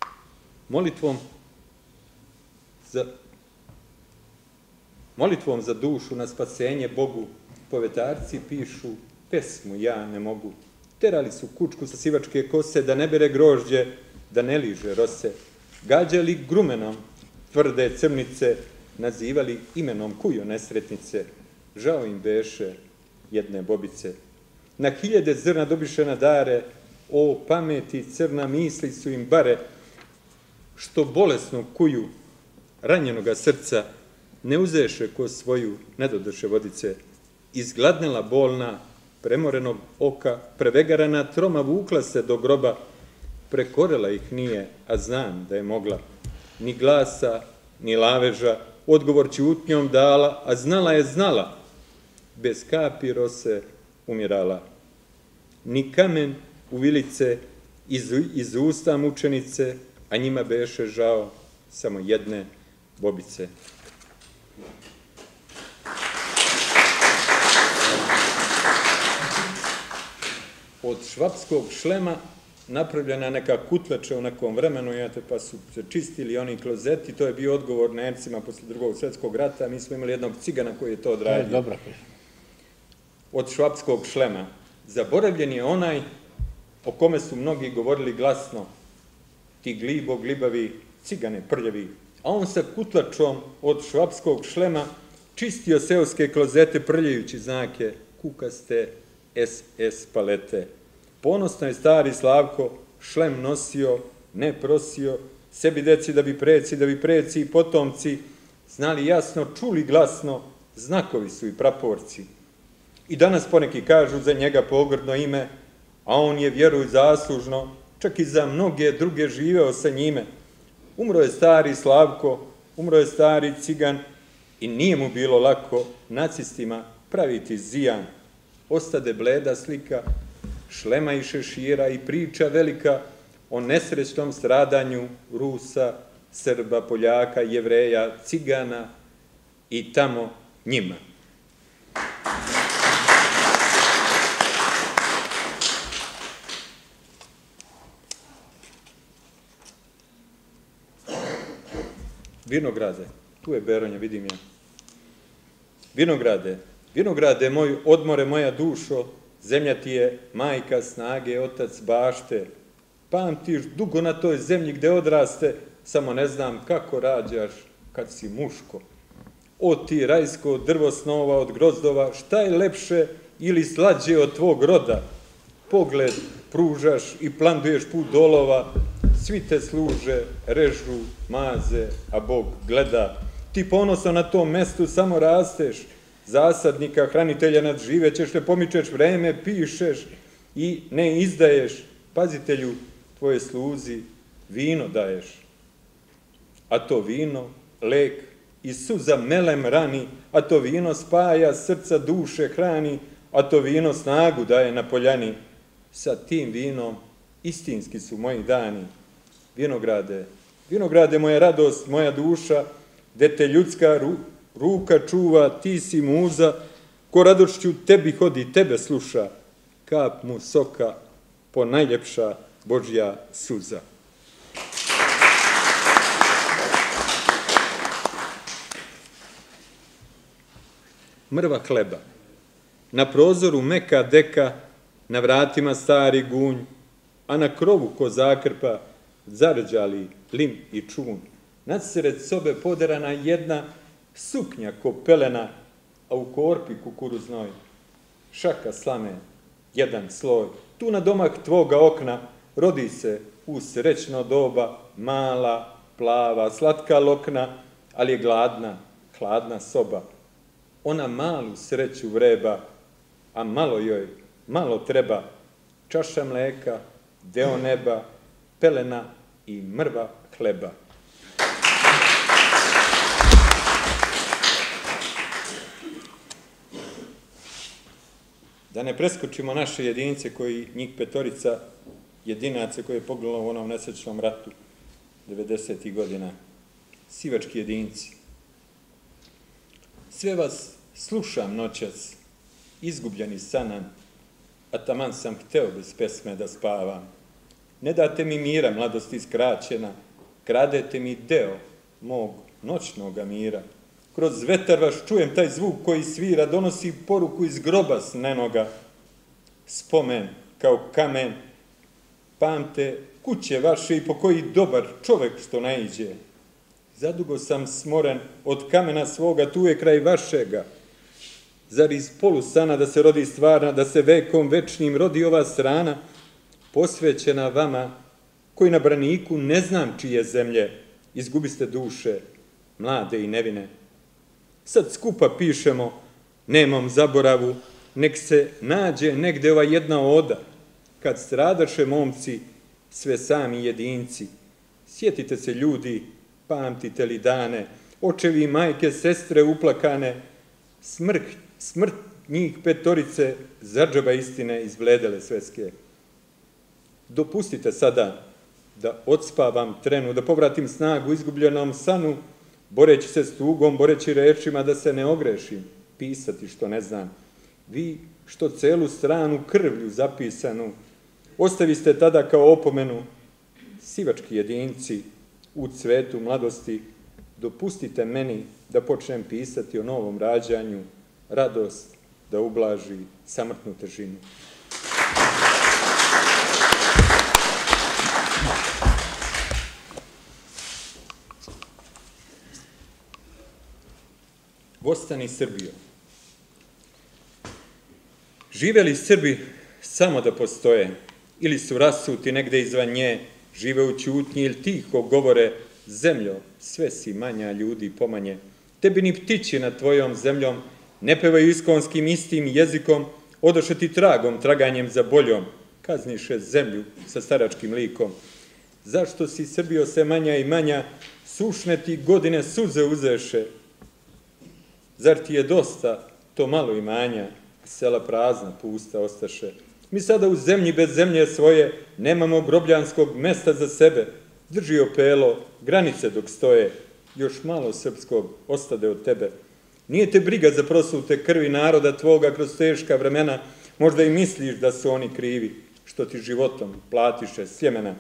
Molitvom za dušu na spasenje Bogu povetarci pišu pesmu Ja ne mogu. Terali su kučku sa Sivačke kose da ne bere grožđe, da ne liže rose. Gađali grumenom tvrde crnice, nazivali imenom kujo nesretnice. Žao im beše jedne bobice. Na hiljade zrna dobiše na dare, o pameti crna misli su im bare, što bolesnu kuju ranjenoga srca ne uzeše ko svoju, ne dodeše vodice. Izgladnela bolna, premorenog oka, prevegarana troma vukla se do groba, prekorela ih nije, a znam da je mogla. Ni glasa, ni laveža, odgovor ćutnjom dala, a znala je znala, bez kapi rose umirala. Ni kamen u vilice iz usta mučenice, a njima beše žao samo jedne bobice. Od švapskog šlema napravljena neka kutleća u nekom vremenu, pa su se čistili oni klozeti, to je bio odgovor Nemcima posle Drugog svjetskog rata, mi smo imali jednog cigana koji je to odradio. Od švapskog šlema. Zaboravljen je onaj o kome su mnogi govorili glasno, ti glibo, glibavi, cigane prljavi, a on sa kutlačom od švapskog šlema čistio seoske klozete prljajući znake kukaste SS palete. Ponosno je stari Slavko šlem nosio, ne prosio, sebi deci da bi preci i potomci znali jasno, čuli glasno, znakovi su i praporci. I danas poneki kažu za njega pogrdno ime, a on je, vjeruj, zaslužno, čak i za mnoge druge živeo sa njime. Umro je stari Slavko, umro je stari cigan i nije mu bilo lako nacistima praviti zijan. Ostade bleda slika, šlema i šešira i priča velika o nesrećnom stradanju Rusa, Srba, Poljaka, Jevreja, Cigana i tamo njima. Vinograde, tu je Beronja, vidim ja. Vinograde, moj odmore, moja dušo, zemlja ti je majka snage, otac bašte. Pamtiš dugo na toj zemlji gde odraste, samo ne znam kako rađaš kad si muško. O ti rajsko drvo snova od grozdova, šta je lepše ili slađe od tvog roda? Pogled pružaš i planduješ put dolova, svi te služe, režu, maze, a Bog gleda. Ti ponosno na tom mestu samo rasteš, zasadnika, hranitelja nad živećeš, ne pomičeš vreme, pišeš i ne izdaješ. Pazitelju, tvoje sluzi vino daješ. A to vino, lek i suza melem rani, a to vino spaja srca duše hrani, a to vino snagu daje na poljani. Sa tim vinom istinski su moji dani. Vinograde, moja radost, moja duša, gde te ljudska ruka čuva, ti si muza, ko radošću tebi hodi, tebe sluša, kap mu soka, po najljepša Božja suza. Mrva hleba, na prozoru meka deka, na vratima stari gunj, a na krovu ko zakrpa zarđali lim i čun. Nadsred sobe poderana jedna suknja ko pelena, a u korpi kukuruznoj šaka slame, jedan sloj. Tu na domak tvoga okna rodi se u srećno doba mala, plava, slatka lokna, ali je gladna, hladna soba. Ona malu sreću vreba, a malo joj, malo treba, čaša mleka, deo neba, pelena i mrva hleba. Da ne preskočimo naše jedinice koji, njih 5 jedinaca koje je poginulo u onom nesrećnom ratu 90. godina. Sivački jedinci. Sve vas slušam noćas, izgubljeni sanan, a taman sam hteo bez pesme da spavam. Ne date mi mira, mladosti skraćena, kradete mi deo mog noćnoga mira. Kroz vetar vaš čujem taj zvuk koji svira, donosi poruku iz groba snenoga. Spomen kao kamen, pamte kuće vaše i po koji dobar čovek što naiđe. Zadugo sam smoren od kamena svoga, tu je kraj vašega. Zar iz polusana da se rodi stvarna, da se vekom večnim rodi ova strana, posvećena vama, koji na braniku ne znam čije zemlje, izgubiste duše, mlade i nevine. Sad skupa pišemo, nemam zaboravu, nek se nađe negde ova jedna oda, kad stradaše momci, sve sami jedinci. Sjetite se ljudi, pamtite li dane, očevi i majke, sestre uplakane, smrt njih 5 zadžaba istine izbledele sveske. Dopustite sada da odspavam trenu, da povratim snagu izgubljenom sanu, boreći se s tugom, boreći rečima da se ne ogrešim, pisati što ne znam. Vi što celu stranu krvlju zapisanu, ostaviste tada kao opomenu, sivački jedinci u cvetu mladosti, dopustite meni da počnem pisati o novom rađanju, radost da ublaži samrtnu težinu. Vostani Srbijo. Žive li Srbi samo da postoje, ili su rasuti negde izvan nje, žive u ćutnji ili tiho govore, zemljo, sve si manja ljudi pomanje, tebi ni ptići nad tvojom zemljom ne pevaju iskonskim istim jezikom, odoše ti tragom, traganjem za boljom, kazniše zemlju sa staračkim likom. Zašto si, Srbijo, sve manja i manja, sušne ti godine suze uzeše? Zar ti je dosta to malo imanja, sela prazna, pusta ostaše? Mi sada u zemlji bez zemlje svoje nemamo grobljanskog mesta za sebe. Drži opelo, granice dok stoje, još malo srpskog ostade od tebe. Nije te briga za prosute krvi naroda tvoga kroz teška vremena, možda i misliš da su oni krivi, što ti životom platiše sjemena.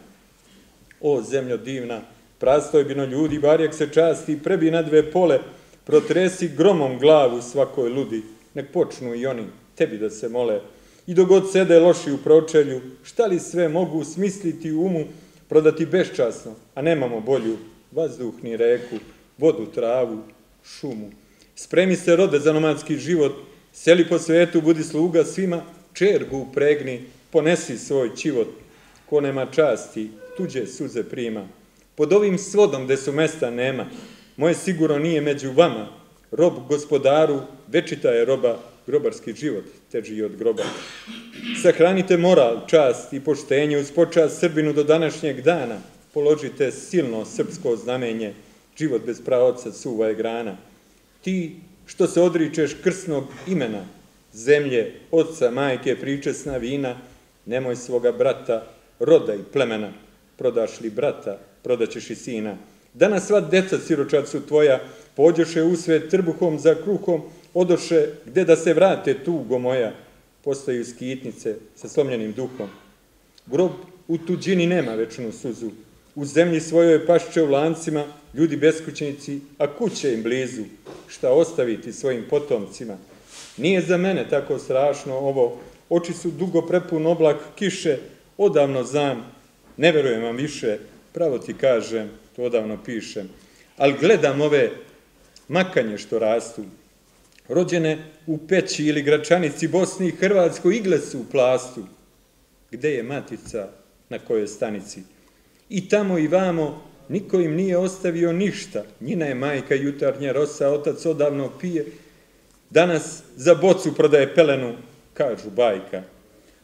O zemljo divna, prastojbino ljudi, barjak se časti, prebi na 2 pole, protresi gromom glavu svakoj ludi, nek počnu i oni tebi da se mole. I dok god sede loši u pročelju, šta li sve mogu smisliti u umu, prodati beščasno, a nemamo bolju, vazduh ni reku, vodu, travu, šumu. Spremi se, rode, za nomadski život, seli po svetu, budi sluga svima, čergu upregni, ponesi svoj čivot. Ko nema časti, tuđe suze prima. Pod ovim svodom gde su mesta nema, moje sigurno nije među vama, rob gospodaru, večita je roba, grobarski život teži od groba. Sahranite moral, čast i poštenje uz počast Srbinu do današnjeg dana, položite silno srpsko znamenje, život bez praoca suva je grana. Ti što se odričeš krsnog imena, zemlje, oca, majke, pričesna vina, nemoj svoga brata, roda i plemena, prodaš li brata, prodaćeš i sina. Danas sva deca siročad su tvoja, pođoše u svet trbuhom za kruhom, odoše gde da se vrate tugo moja, postaju skitnice sa slomljenim duhom. Grob u tuđini nema večnu suzu, u zemlji svojoj pašće u lancima, ljudi beskućnici, a kuće im blizu, šta ostaviti svojim potomcima. Nije za mene tako strašno ovo, oči su dugo prepun oblak kiše, odavno znam, ne verujem vam više, pravo ti kažem, to odavno pišem, ali gledam ove makanje što rastu, rođene u Peći ili Gračanici, Bosni i Hrvatskoj, igle su u plastu. Gde je matica, na kojoj stanici? I tamo i vamo niko im nije ostavio ništa. Njina je majka, jutarnja rosa, otac odavno pije. Danas za bocu prodaje pelenu, kažu bajka.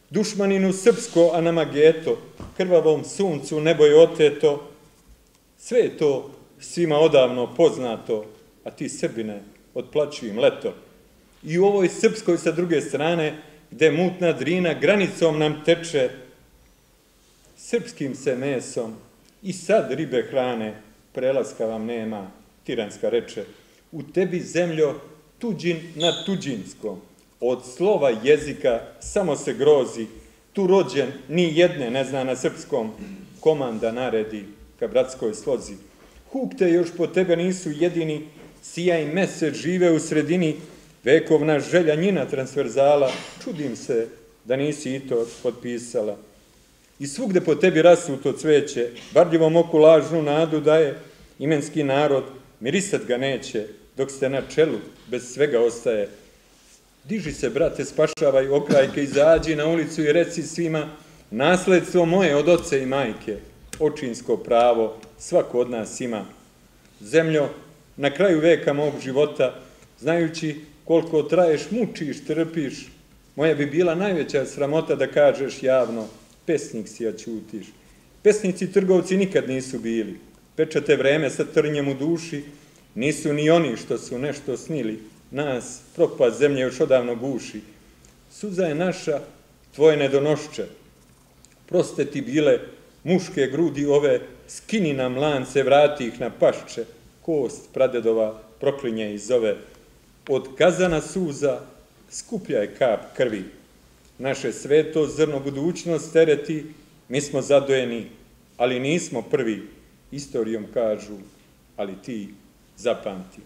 dušmaninu srpsko, a nama geto, krvavom suncu nebo je oteto, sve je to svima odavno poznato, a ti Srbine, otplaćuj im leto. I u ovoj srpskoj sa druge strane, gde mutna Drina granicom nam teče, srpskim se mesom i sad ribe hrane, prelaska vam nema, tiranska reče. U tebi, zemljo, tuđin na tuđinskom, od slova jezika samo se grozi, tu rođen ni jedne ne zna na srpskom, komanda naredi ka bratskoj slozi. Hukte još po tebe nisu jedini, sijaj mesec žive u sredini, vekovna želja njina transverzala, čudim se da nisi i to potpisala. I svugde po tebi rasuto cveće, varljivom oku lažnu nadu daje, imenski narod mirisat ga neće, dok ste na čelu, bez svega ostaje. Diži se, brate, spašavaj okrajke, izađi na ulicu i reci svima, nasledstvo moje od oce i majke, očinsko pravo, svako od nas ima. Zemljo, na kraju veka mog života, znajući koliko traješ, mučiš, trpiš, moja bi bila najveća sramota da kažeš javno, pesnik si, a ćutiš. Pesnici trgovci nikad nisu bili, pečate vreme sa trnjem u duši, nisu ni oni što su nešto snili, nas propast zemlje još odavno guši. Suza je naša, tvoje nedonošće, proste ti bile muške grudi ove, skini nam lance, vrati ih na pašče, kost pradedova proklinje i zove. Od kazana suza skuplja je kap krvi. Naše sveto zrno budućnost tereti, mi smo zadojeni, ali nismo prvi, istorijom kažu, ali ti zapamti.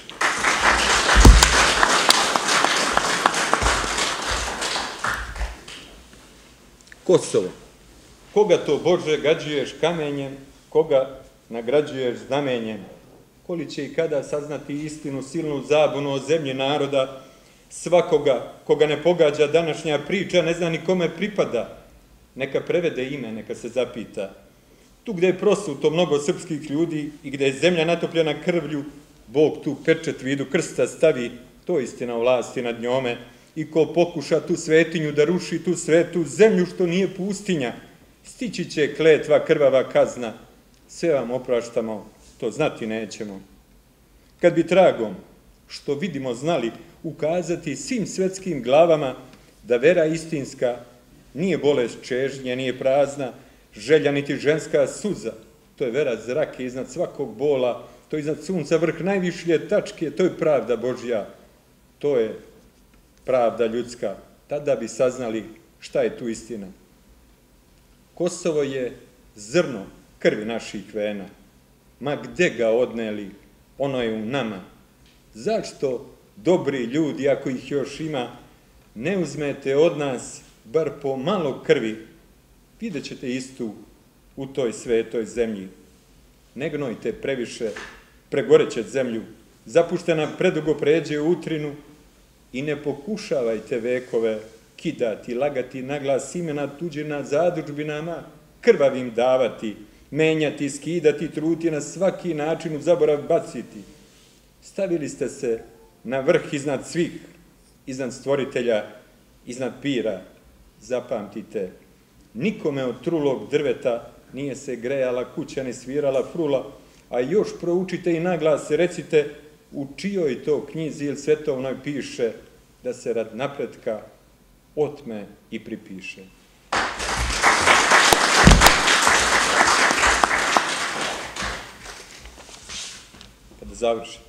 Kosovo. Koga to, Bože, gađuješ kamenjem, koga nagrađuješ znamenjem? Koli će i kada saznati istinu, silnu zabunu o zemlji naroda, svakoga koga ne pogađa današnja priča, ne zna ni kome pripada, neka prevede ime, neka se zapita. Tu gde je prosuto mnogo srpskih ljudi i gde je zemlja natopljena krvlju, Bog tu pečet vidu krsta stavi, to je istina o vlasti nad njome, i ko pokuša tu svetinju da ruši tu svetu zemlju što nije pustinja, stići će kletva krvava kazna, sve vam opraštamo, to znati nećemo. Kad bi tragom, što vidimo znali, ukazati svim svetskim glavama da vera istinska nije bolest čežnje, nije prazna, želja niti ženska suza, to je vera zrake iznad svakog bola, to je iznad sunca vrh najvišlje tačke, to je pravda Božja, to je pravda ljudska, tada bi saznali šta je tu istina. Kosovo je zrno krvi naših vena, ma gde ga odneli, ono je u nama. Zašto, dobri ljudi, ako ih još ima, ne uzmete od nas bar po malo krvi, vidjet ćete istu u toj svetoj zemlji. Ne gnojte previše, pregoreće zemlju, zapuštena predugo pređe u utrinu i ne pokušavajte vekove kidati, lagati naglas imena tuđina zadužbinama, krvavim davati, menjati, skidati, truti na svaki način u zaborav baciti. Stavili ste se na vrh iznad svih, iznad stvoritelja, iznad pira. Zapamtite, nikome od trulog drveta nije se grejala kuća, ne svirala frula, a još proučite i naglas recite u čijoj to knjizi ili svetovnoj piše da se rad napretka otme i pripiše. Pa da završim.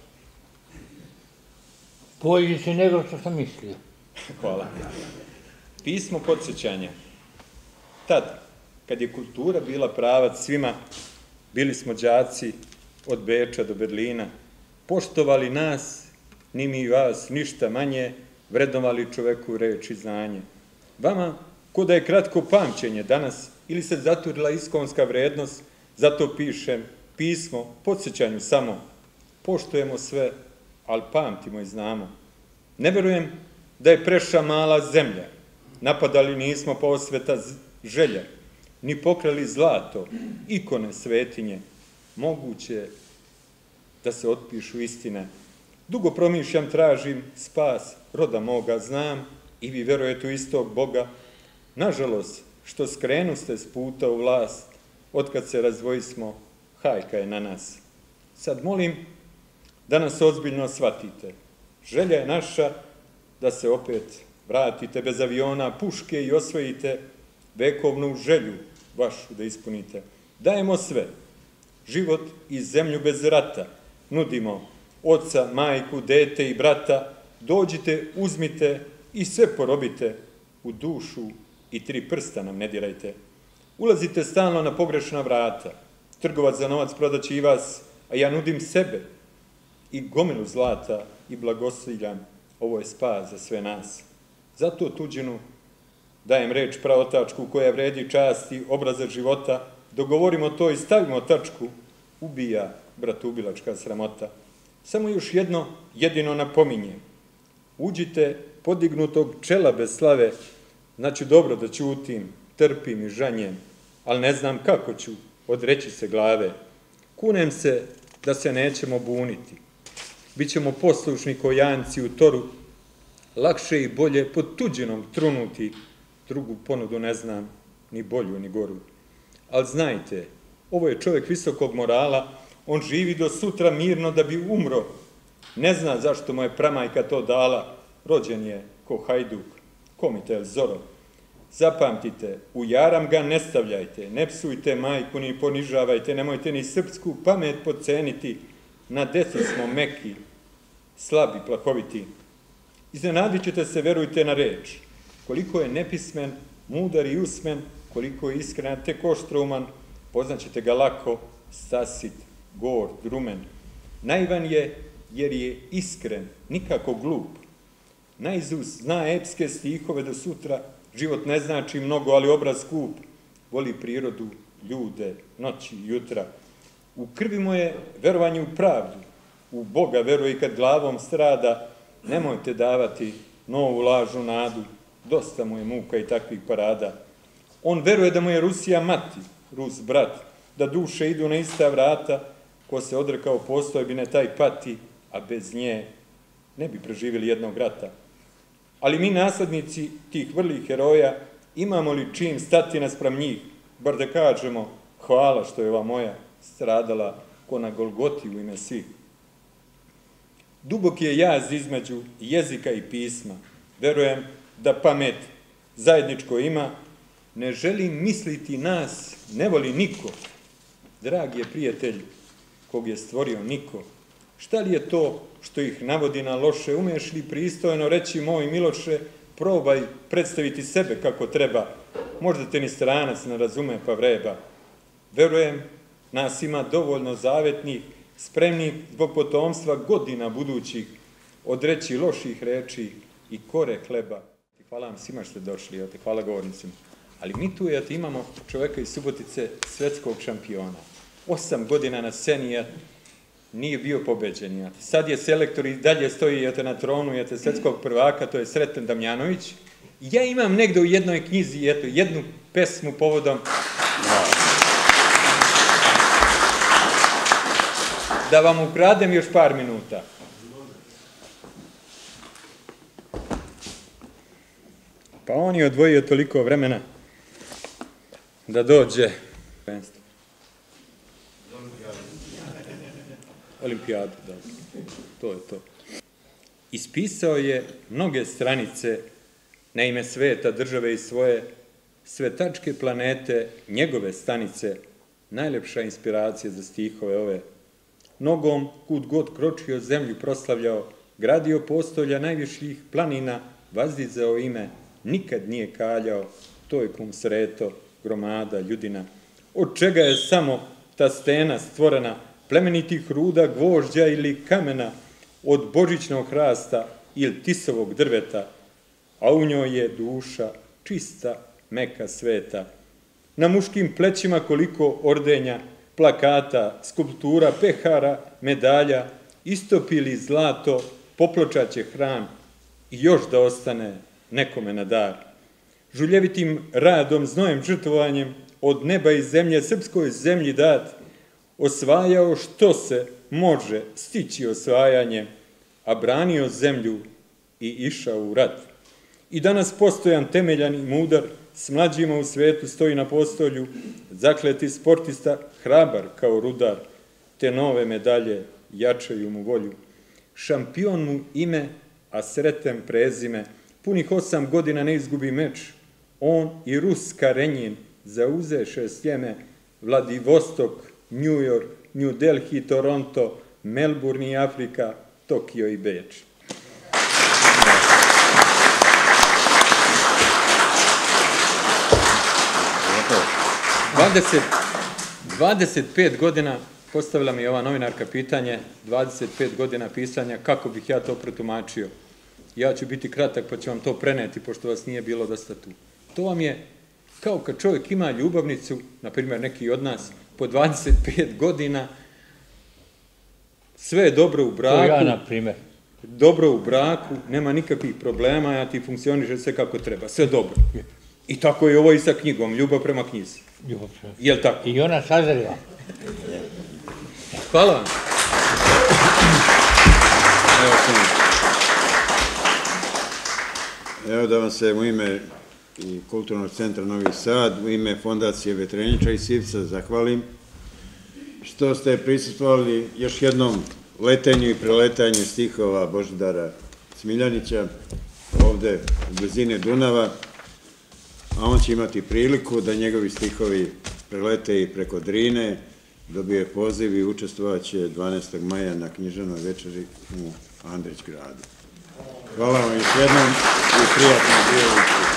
Bolji si nego što sam mislio. Hvala. Pismo podsjećanja. Tad, kad je kultura bila pravac svima, bili smo đaci od Beča do Berlina, poštovali nas, ni mi vas, ništa manje, vrednovali čoveku reč i znanje. Vama, ko da je kratko pamćenje danas, ili se zaturila iskonska vrednost, zato pišem pismo podsjećanju samo. Poštujemo sve, ali pamtimo i znamo. Ne verujem da je preša mala zemlja, napadali nismo pa osveta želja, ni pokrali zlato, ikone svetinje, moguće da se otpišu istine. Dugo promišljam, tražim spas roda moga, znam i vi verujete u istog Boga, nažalost, što skrenu ste s puta u vlast, otkad se razdvojismo, hajka je na nas. Sad molim da nas ozbiljno shvatite. Želja je naša da se opet vratite bez aviona, puške i osvojite vekovnu želju vašu da ispunite. Dajemo sve, život i zemlju bez rata, nudimo oca, majku, dete i brata, dođite, uzmite i sve porobite, u dušu i 3 prsta nam ne dirajte. Ulazite stalno na pogrešna vrata, trgovac za novac prodaće i vas, a ja nudim sebe i gomilu zlata i blagosiljam, ovo je spas za sve nas. Zato tuđinu dajem reč pravotačku koja vredi časti, obraza života, dogovorimo to i stavimo tačku, ubija bratoubilačka sramota. Samo još jedino napominjem, uđite podignutog čela bez slave, znači dobro da ćutim, trpim i žanjem, ali ne znam kako ću odreći se glave. Kunem se da se nećemo buniti. Bićemo poslušni ko janci u toru, lakše i bolje pod tuđinom trunuti, drugu ponudu ne znam, ni bolju ni goru. Ali znajte, ovo je čovjek visokog morala, on živi do sutra mirno da bi umro. Ne zna zašto mu je pramajka to dala, rođen je ko Hajduk, komitel Zoro. Zapamtite, u jaram ga ne stavljajte, ne psujte majku ni ponižavajte, nemojte ni srpsku pamet podceniti, na decu smo meki, slabi, plahoviti. Iznenadit ćete se, verujte na reč, koliko je nepismen, mudar i usmen, koliko je iskren, tek oštrouman, poznaćete ga lako, sasit, gord, grumen. Naivan je jer je iskren, nikako glup. Naizust zna epske stihove do sutra, život ne znači mnogo, ali obraz skup, voli prirodu, ljude, noći i jutra. U krvi mu je verovanje u pravdu, u Boga veruje i kad glavom strada, nemojte davati novu lažnu nadu, dosta mu je muka i takvih parada. On veruje da mu je Rusija mati, Rus brat, da duše idu na ista vrata, ko se odrekao postojbine taj pati, a bez nje ne bi preživjeli jednog rata. Ali mi naslednici tih vrlih heroja imamo li čim stati naspram njih, bar da kažemo hvala što je ova moja stradala ko na Golgoti u ime svih. Dubok je jaz između jezika i pisma. Verujem da pamet zajedničko ima. Ne želim misliti nas, ne voli niko. Dragi je prijatelj kog je stvorio niko. Šta li je to što ih navodi na loše? Umeš li pristojno reći moj Miloše, probaj predstaviti sebe kako treba. Možda te ni stranac ne razume pa vreba. Verujem, nas ima dovoljno zavetnih, spremnih zbog potomstva godina budućih, odreći loših reči i kore hleba. Hvala vam svima što ste došli, hvala govornicima. Ali mi tu imamo čovjeka iz Subotice, svetskog šampiona. 8 godina na sceni, nije bio pobeđen. Sad je selektor i dalje stoji na tronu svetskog prvaka, to je Sreten Damjanović. Ja imam negde u jednoj knjizi jednu pesmu povodom da vam ukradem još par minuta. Pa on je odvojio toliko vremena da dođe Olimpijadu, da. To je to. Ispisao je mnoge stranice na ime sveta, države i svoje, svetačke planete, njegove stanice, najlepša inspiracija za stihove ove. Nogom, kud god kročio, zemlju proslavljao, gradio postolja najviših planina, vazdizao ime, nikad nije kaljao, to je kum Sreto, gromada, ljudina. Od čega je samo ta stena stvorena, plemenitih ruda, gvožđa ili kamena, od božićnog hrasta ili tisovog drveta, a u njoj je duša čista, meka, sveta. Na muškim plećima koliko ordenja, plakata, skulptura, pehara, medalja, istopili zlato, popločaće hram i još da ostane nekome na dar. Žuljevitim radom, znojem, žrtvovanjem, od neba i zemlje, srpskoj zemlji dat, osvajao što se može stići osvajanjem, a branio zemlju i išao u rat. I danas postojan, temeljan i mudar, s mlađima u svetu stoji na postolju, zakleti sportista, hrabar kao rudar, te nove medalje jačaju mu volju. Šampion mu ime, a sretem prezime, punih 8 godina ne izgubi meč. On i Rus Karenjin zauzeše sjeme Vladivostok, New York, New Delhi, Toronto, Melbourne i Afrika, Tokio i Beč. 25 godina postavila mi ova novinarka pitanje, 25 godina pisanja, kako bih ja to protumačio. Ja ću biti kratak pa ću vam to preneti, pošto vas nije bilo dosta tu. To vam je kao kad čovjek ima ljubavnicu, na primjer neki od nas, po 25 godina, sve je dobro u braku. To ja, na primjer. Dobro u braku, nema nikakvih problema, ja ti funkcioniše sve kako treba, sve dobro. I tako je ovo i sa knjigom, ljubav prema knjizi. Jel tako? I ona sazrela. Hvala vam. Evo da vam se u ime i Kulturnog centra Novi Sad, u ime Fondacije Vetreniča i Sivca zahvalim što ste prisustvovali još jednom letenju i preletanju stihova Božidara Smiljanića ovde u blizini Dunava, a on će imati priliku da njegovi stihovi prelete i preko Drine, dobije poziv i učestvovaće 12. maja na književnoj večeri u Andrić gradu. Hvala vam još jednom i prijatno bilo.